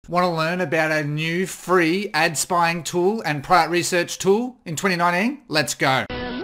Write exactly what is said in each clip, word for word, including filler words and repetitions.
Want to learn about a new free ad spying tool and product research tool in twenty nineteen? Let's go.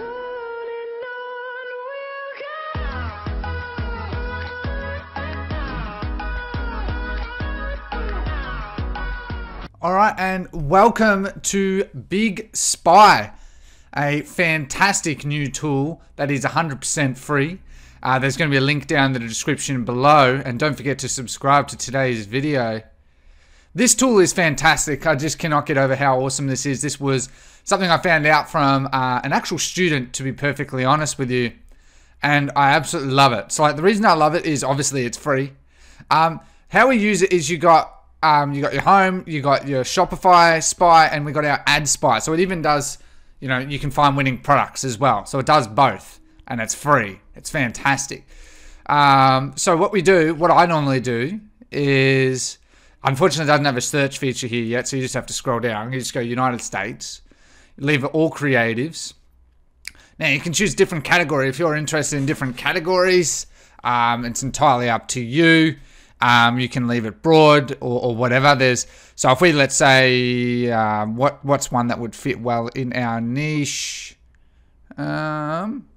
Alright, and welcome to Big Spy, a fantastic new tool that is one hundred percent free. Uh, there's going to be a link down in the description below, and don't forget to subscribe to today's video. This tool is fantastic. I just cannot get over how awesome this is. This was something I found out from uh, an actual student, to be perfectly honest with you, and I absolutely love it. So like, the reason I love it is obviously it's free. Um, how we use it is you got um, you got your home, you got your Shopify Spy, and we got our Ad Spy. So it even does, you know, you can find winning products as well. So it does both, and it's free. It's fantastic. Um, so what we do, what I normally do is, unfortunately it doesn't have a search feature here yet, so you just have to scroll down. You just go United States, leave it all creatives. Now you can choose different category if you're interested in different categories. Um, it's entirely up to you. Um, you can leave it broad or, or whatever. There's so if we, let's say, um, what what's one that would fit well in our niche. Um,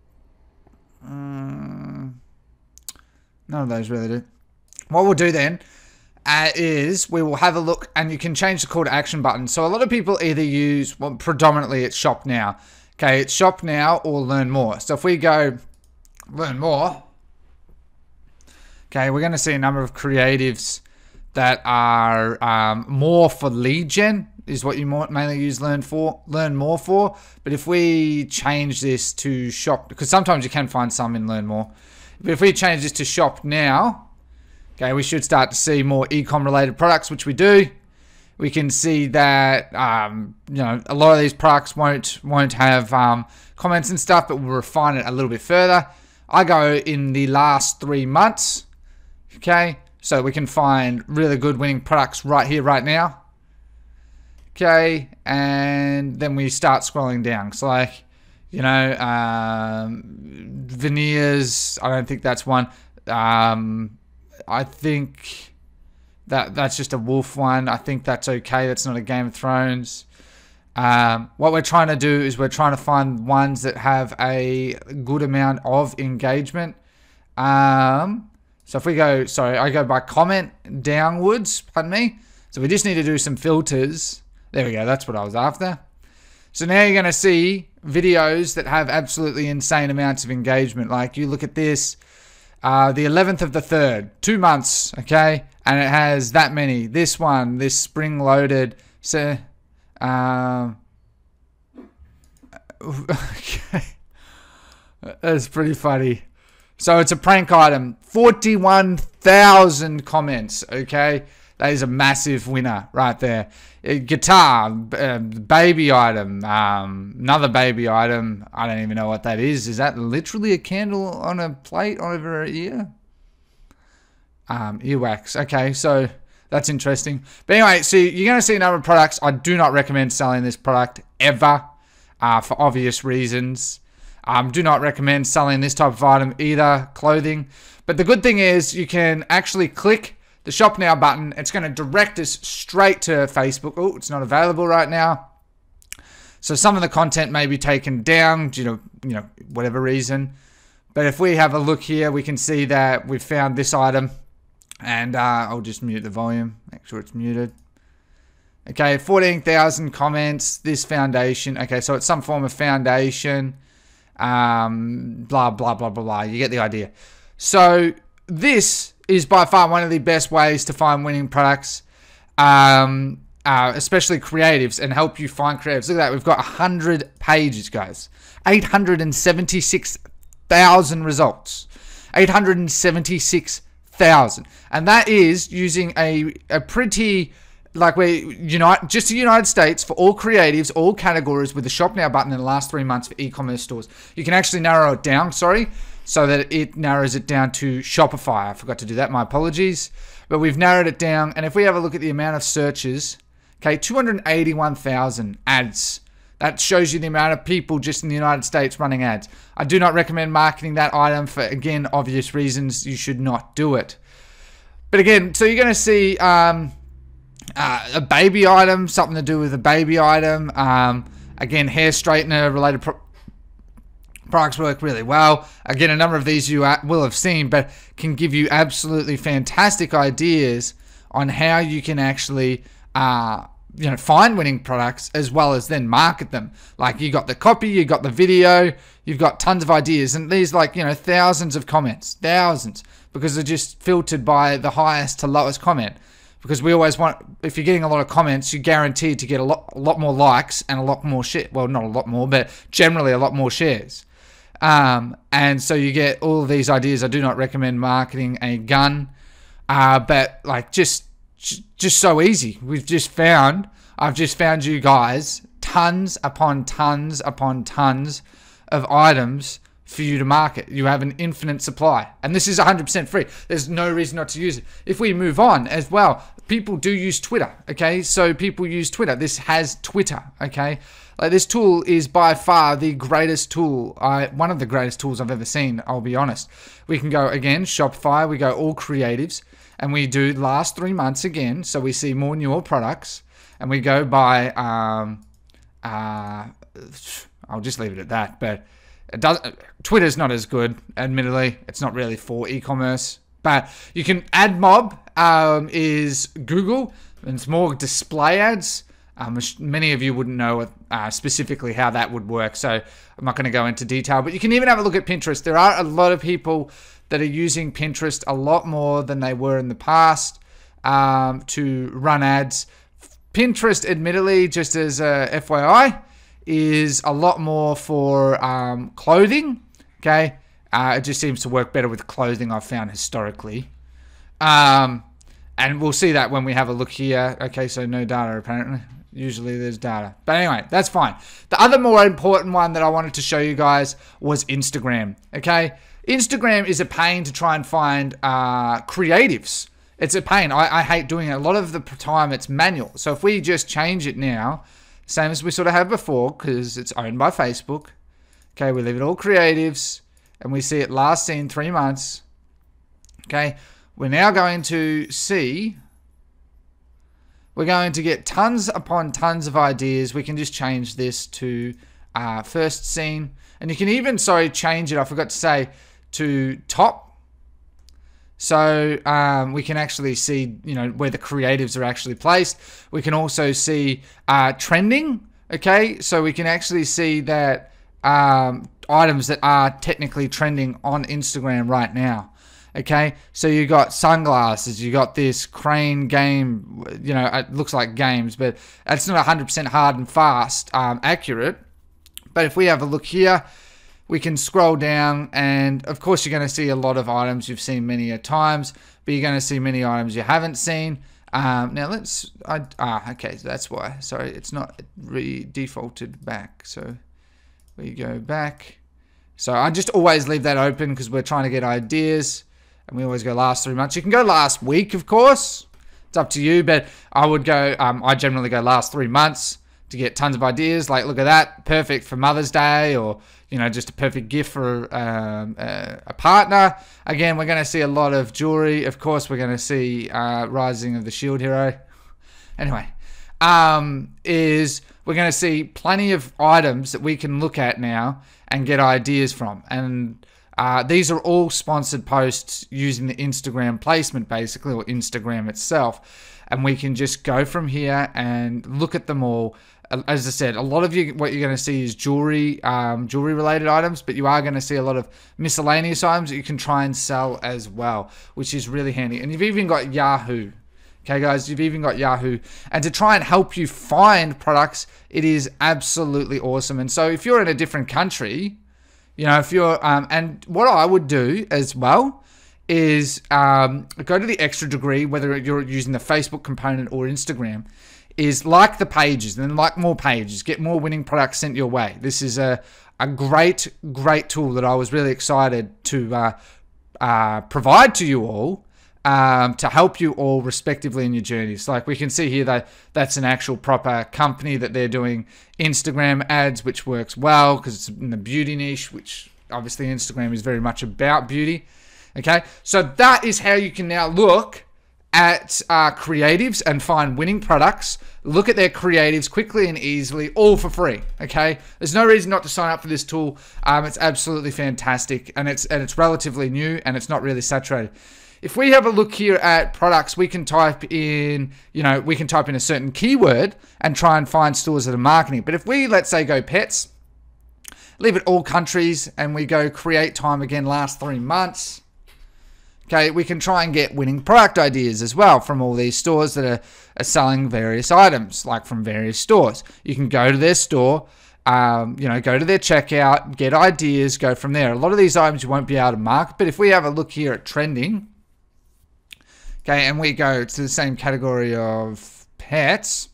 um, none of those really do. What we'll do then uh, is we will have a look, and you can change the call to action button. So a lot of people either use, well, predominantly it's shop now. Okay, it's shop now or learn more. So if we go learn more, okay, we're going to see a number of creatives that are um, more for lead gen, is what you might mainly use learn for, learn more for. But if we change this to shop, because sometimes you can find some in learn more. But if we change this to shop now, okay, we should start to see more e-com related products, which we do. We can see that um, you know, a lot of these products won't won't have um, comments and stuff, but we'll refine it a little bit further. I go in the last three months. Okay, so we can find really good winning products right here, right now. Okay, and then we start scrolling down. So like, you know, um, veneers, I don't think that's one. Um, I think that that's just a wolf one. I think that's okay. That's not a Game of Thrones. Um, what we're trying to do is we're trying to find ones that have a good amount of engagement. Um... So if we go, sorry, I go by comment downwards, pardon me. So we just need to do some filters. There we go, that's what I was after. So now you're gonna see videos that have absolutely insane amounts of engagement. Like you look at this, uh, the eleventh of the third, two months, okay? And it has that many. This one, this spring loaded, so, um, okay. That's pretty funny. So it's a prank item, forty-one thousand comments, okay? That is a massive winner right there. A guitar, uh, baby item, um, another baby item. I don't even know what that is. Is that literally a candle on a plate over an ear? Um, earwax, okay, so that's interesting. But anyway, so you're going to see a number of products. I do not recommend selling this product ever uh, for obvious reasons. Um, do not recommend selling this type of item either, clothing. But the good thing is you can actually click the shop now button. It's going to direct us straight to Facebook. Oh, it's not available right now. So some of the content may be taken down due to, you know, whatever reason. But if we have a look here, we can see that we've found this item. And uh, I'll just mute the volume, make sure it's muted. Okay, fourteen thousand comments, this foundation. Okay, so it's some form of foundation. Um, blah, blah, blah, blah, blah. You get the idea. So this is by far one of the best ways to find winning products, um, uh, especially creatives, and help you find creatives. Look at that. We've got one hundred pages, guys. eight hundred seventy-six thousand results. eight hundred seventy-six thousand. And that is using a, a pretty... Like we're unite just the United States for all creatives, all categories, with the shop now button in the last three months for e-commerce stores. You can actually narrow it down, sorry, so that it narrows it down to Shopify. I forgot to do that, my apologies. But we've narrowed it down, and if we have a look at the amount of searches, okay, two hundred eighty-one thousand ads. That shows you the amount of people just in the United States running ads. I do not recommend marketing that item for, again, obvious reasons. You should not do it. But again, so you're going to see... Um, uh, a baby item, something to do with a baby item. Um, again, hair straightener related pro products work really well. Again, a number of these you will have seen, but can give you absolutely fantastic ideas on how you can actually uh, you know, find winning products as well as then market them. Like, you got the copy, you got the video, you've got tons of ideas, and these, like, you know, thousands of comments, thousands, because they're just filtered by the highest to lowest comment. Because we always want, if you're getting a lot of comments, you're guaranteed to get a lot, a lot more likes and a lot more shit. Well, not a lot more, but generally a lot more shares. Um, and so you get all of these ideas. I do not recommend marketing a gun, uh, but like just, just so easy. We've just found, I've just found you guys tons upon tons upon tons of items for you to market. You have an infinite supply, and this is one hundred percent free. There's no reason not to use it. If we move on as well, people do use Twitter. Okay, so people use Twitter. This has Twitter. Okay. Like, this tool is by far the greatest tool, I, one of the greatest tools I've ever seen, I'll be honest. We can go, again, Shopify, we go all creatives, and we do last three months again, so we see more newer products, and we go by, um, uh, I'll just leave it at that, but it does, Twitter's not as good, admittedly. It's not really for e-commerce, but you can, AdMob um, is Google, and it's more display ads. Um, many of you wouldn't know uh, specifically how that would work, so I'm not going to go into detail. But you can even have a look at Pinterest. There are a lot of people that are using Pinterest a lot more than they were in the past um, to run ads. Pinterest, admittedly, just as a F Y I, is a lot more for um, clothing. Okay, uh, it just seems to work better with clothing, I've found historically. Um, and we'll see that when we have a look here. Okay, so no data apparently. Usually there's data. But anyway, that's fine. The other more important one that I wanted to show you guys was Instagram. Okay? Instagram is a pain to try and find uh, creatives. It's a pain. I, I hate doing it. A lot of the time it's manual. So if we just change it now, same as we sort of have before, because it's owned by Facebook. Okay, we leave it all creatives, and we see it last seen three months. Okay, we're now going to see... We're going to get tons upon tons of ideas. We can just change this to uh, first scene. And you can even, sorry, change it, I forgot to say, to top. So um, we can actually see, you know, where the creatives are actually placed. We can also see uh, trending, okay? So we can actually see that um, items that are technically trending on Instagram right now. Okay, so you got sunglasses, you got this crane game, you know, it looks like games, but it's not one hundred percent hard and fast, um, accurate. But if we have a look here, we can scroll down, and of course you're going to see a lot of items you've seen many a times, but you're going to see many items you haven't seen. Um, now let's, I, ah, okay, so that's why, sorry, it's not re-defaulted back, so we go back. So I just always leave that open because we're trying to get ideas. And we always go last three months. You can go last week, of course. It's up to you, but I would go, um, I generally go last three months to get tons of ideas. Like, look at that. Perfect for Mother's Day, or, you know, just a perfect gift for um, a, a partner. Again, we're going to see a lot of jewelry. Of course, we're going to see uh, Rising of the Shield Hero. Anyway, um, is we're going to see plenty of items that we can look at now and get ideas from. And Uh, these are all sponsored posts using the Instagram placement, basically, or Instagram itself. And we can just go from here and look at them all. As I said, a lot of you, what you're going to see is jewelry, um, jewelry-related items, but you are going to see a lot of miscellaneous items that you can try and sell as well, which is really handy. And you've even got Yahoo. Okay, guys, you've even got Yahoo. And to try and help you find products, it is absolutely awesome. And so if you're in a different country... You know, if you're, um, and what I would do as well is um, go to the extra degree, whether you're using the Facebook component or Instagram, is like the pages and then like more pages, get more winning products sent your way. This is a, a great, great tool that I was really excited to uh, uh, provide to you all um, to help you all respectively in your journeys. Like we can see here that that's an actual proper company that they're doing Instagram ads, which works well because it's in the beauty niche, which obviously Instagram is very much about beauty. Okay, so that is how you can now look at uh, creatives and find winning products. Look at their creatives quickly and easily, all for free. Okay, there's no reason not to sign up for this tool. Um, it's absolutely fantastic, and it's and it's relatively new, and it's not really saturated. If we have a look here at products, we can type in, you know, we can type in a certain keyword and try and find stores that are marketing. But if we, let's say, go pets, leave it all countries, and we go create time again last three months. Okay, we can try and get winning product ideas as well from all these stores that are, are selling various items, like from various stores. You can go to their store, um, you know, go to their checkout, get ideas, go from there. A lot of these items you won't be able to market, but if we have a look here at trending, okay, and we go to the same category of pets,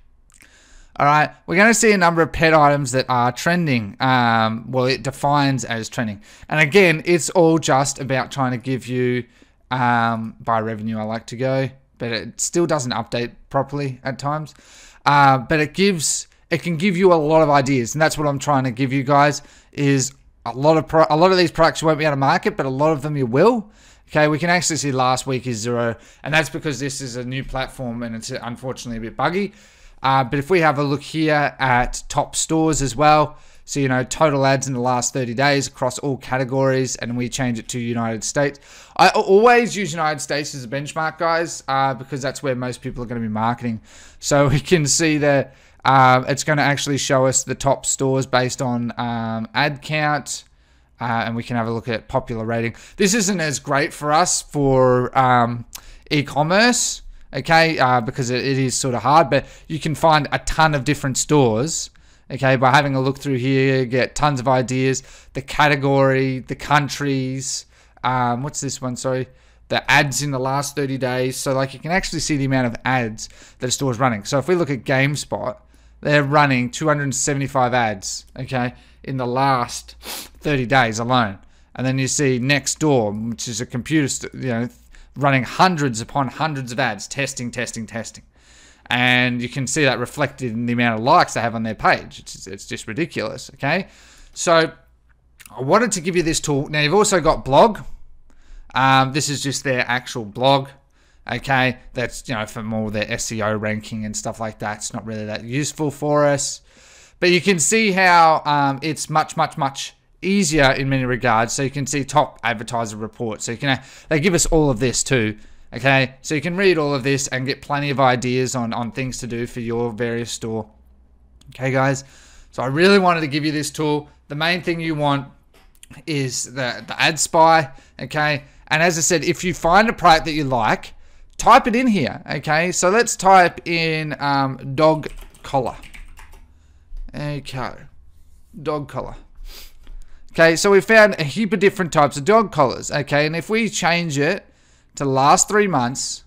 all right, we're going to see a number of pet items that are trending. Um, well, it defines as trending. And again, it's all just about trying to give you, um, by revenue I like to go, but it still doesn't update properly at times. Uh, but it gives, it can give you a lot of ideas. And that's what I'm trying to give you guys, is a lot of, pro a lot of these products you won't be able to market, but a lot of them you will. Okay, we can actually see last week is zero. And that's because this is a new platform and it's unfortunately a bit buggy. Uh, but if we have a look here at top stores as well, so, you know, total ads in the last thirty days across all categories, and we change it to United States. I always use United States as a benchmark, guys, uh, because that's where most people are going to be marketing. So we can see that uh, it's going to actually show us the top stores based on um, ad count, uh, and we can have a look at popular rating. This isn't as great for us for um, e-commerce, okay, uh, because it, it is sort of hard, but you can find a ton of different stores, okay, by having a look through here, get tons of ideas, the category, the countries, um, what's this one, sorry, the ads in the last thirty days, so like you can actually see the amount of ads that a store is running. So if we look at GameSpot, they're running two hundred seventy-five ads, okay, in the last thirty days alone. And then you see Nextdoor, which is a computer, you know, running hundreds upon hundreds of ads, testing, testing, testing. And you can see that reflected in the amount of likes they have on their page. It's, it's just ridiculous, okay? So I wanted to give you this tool. Now, you've also got blog. Um, this is just their actual blog, okay? That's, you know, for more their S E O ranking and stuff like that. It's not really that useful for us. But you can see how um, it's much, much, much easier in many regards. So you can see top advertiser reports. So you can, they give us all of this too, okay? So you can read all of this and get plenty of ideas on, on things to do for your various store. Okay, guys? So I really wanted to give you this tool. The main thing you want is the, the ad spy, okay? And as I said, if you find a product that you like, type it in here, okay? So let's type in um, dog collar. Okay. Dog collar. Okay, so we found a heap of different types of dog collars, okay? And if we change it to last three months,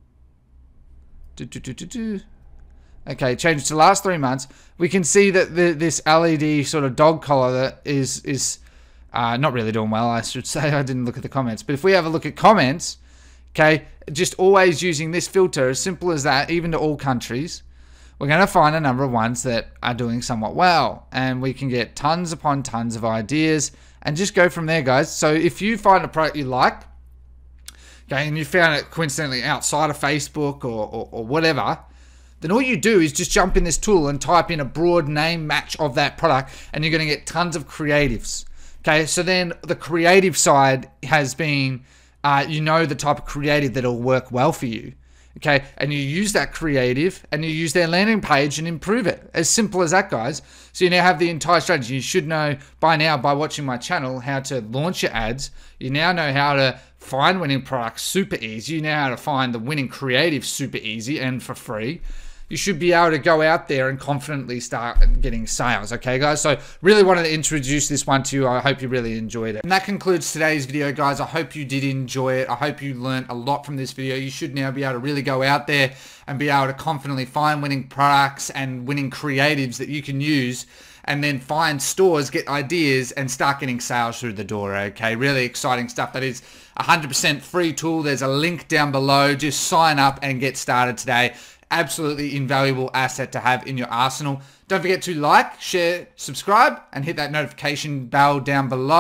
do, do, do, do, do. Okay, change it to last three months, we can see that the, this L E D sort of dog collar that is, is uh, not really doing well, I should say. I didn't look at the comments. But if we have a look at comments, okay, just always using this filter, as simple as that, even to all countries, we're going to find a number of ones that are doing somewhat well, and we can get tons upon tons of ideas and just go from there, guys. So if you find a product you like, okay, and you found it coincidentally outside of Facebook or, or, or whatever, then all you do is just jump in this tool and type in a broad name match of that product, and you're going to get tons of creatives. Okay, so then the creative side has been, uh, you know, the type of creative that'll work well for you. Okay, and you use that creative and you use their landing page and improve it. As simple as that, guys. So you now have the entire strategy. You should know by now, by watching my channel, how to launch your ads. You now know how to find winning products super easy. You know how to find the winning creative super easy and for free. You should be able to go out there and confidently start getting sales. Okay, guys? So really wanted to introduce this one to you. I hope you really enjoyed it. And that concludes today's video, guys. I hope you did enjoy it. I hope you learned a lot from this video. You should now be able to really go out there and be able to confidently find winning products and winning creatives that you can use, and then find stores, get ideas, and start getting sales through the door, okay? Really exciting stuff. That is a one hundred percent free tool. There's a link down below. Just sign up and get started today. Absolutely invaluable asset to have in your arsenal. Don't forget to like, share, subscribe, and hit that notification bell down below.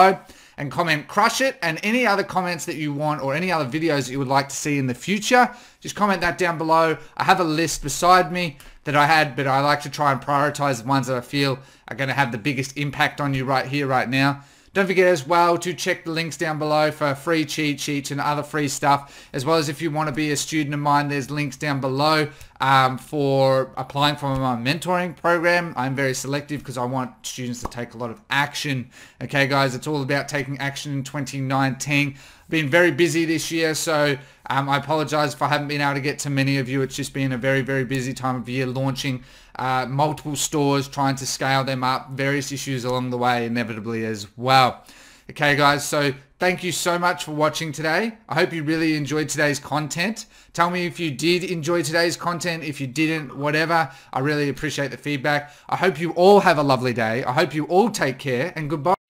and comment crush it, and any other comments that you want or any other videos that you would like to see in the future, just comment that down below. I have a list beside me that I had, but I like to try and prioritize the ones that I feel are going to have the biggest impact on you right here, right now. Don't forget as well to check the links down below for free cheat sheets and other free stuff, as well as if you want to be a student of mine, there's links down below um, for applying for my mentoring program. I'm very selective because I want students to take a lot of action. Okay, guys, it's all about taking action in twenty nineteen. Been very busy this year, so um, I apologize if I haven't been able to get to many of you. It's just been a very, very busy time of year, launching uh, multiple stores, trying to scale them up, various issues along the way, inevitably as well. Okay, guys, so thank you so much for watching today. I hope you really enjoyed today's content. Tell me if you did enjoy today's content. If you didn't, whatever, I really appreciate the feedback. I hope you all have a lovely day. I hope you all take care, and goodbye.